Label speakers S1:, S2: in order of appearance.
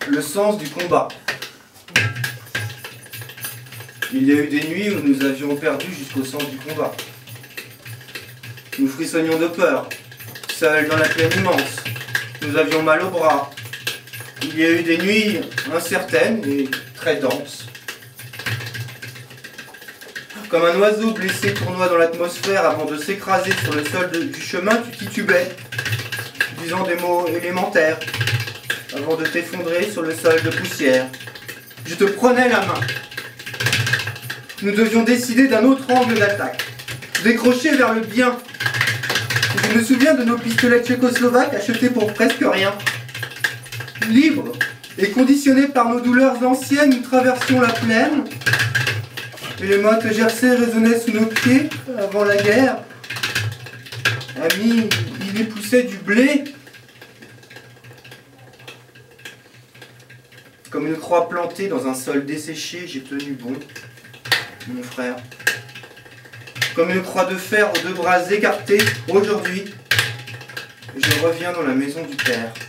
S1: le sens du combat. Il y a eu des nuits où nous avions perdu jusqu'au sens du combat. Nous frissonnions de peur, seuls dans la plaine immense. Nous avions mal au bras. Il y a eu des nuits incertaines et très denses. Comme un oiseau blessé tournoie dans l'atmosphère avant de s'écraser sur le sol du chemin, tu titubais, disant des mots élémentaires, avant de t'effondrer sur le sol de poussière. Je te prenais la main. Nous devions décider d'un autre angle d'attaque, décrocher vers le bien. Je me souviens de nos pistolets tchécoslovaques achetés pour presque rien. Libres et conditionnés par nos douleurs anciennes, nous traversions la plaine. Et les mottes gercées résonnaient sous nos pieds avant la guerre. Amis, il y poussait du blé. Comme une croix plantée dans un sol desséché, j'ai tenu bon, mon frère. Comme une croix de fer aux deux bras écartés, aujourd'hui, je reviens dans la maison du Père.